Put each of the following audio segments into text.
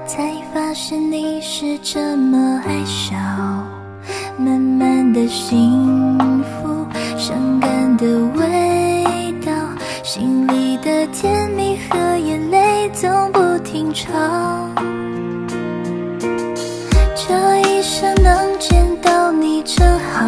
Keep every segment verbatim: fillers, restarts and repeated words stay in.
才发现你是这么爱笑，满满的幸福，伤感的味道，心里的甜蜜和眼泪总不停吵。这一生能见到你真好，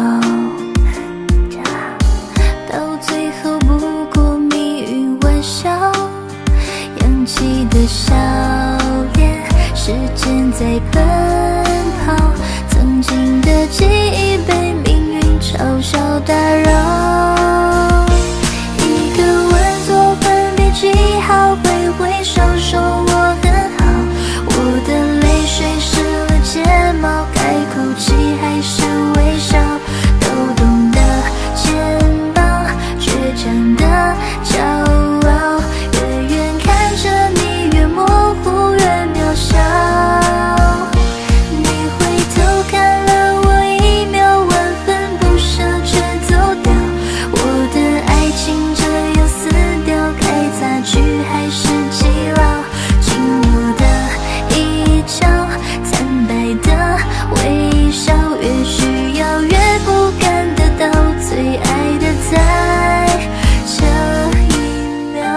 到最后不过命运玩笑，扬起的笑脸，时间在奔跑，曾经的记忆被命运嘲笑打扰。一个吻作分别记号，挥挥手说我很好，我的泪水湿了睫毛，开口气还是微笑，抖动的肩膀，倔强的骄傲，远远看着你越模糊越渺小。你回头看了我一秒，万分不舍却走掉，我的爱情这样死掉，该擦去还是记牢，紧握的一角，惨白的微笑，越需要越不敢得到，最爱的在这一秒。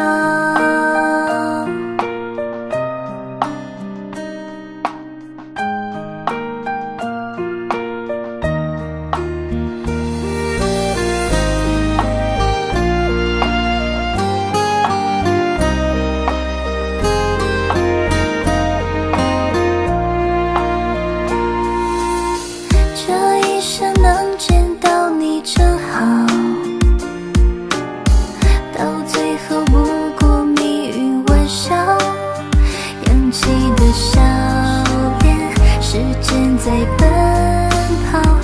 这一生能见到你真好，到最后不过命运玩笑，扬起的笑脸，时间在奔跑，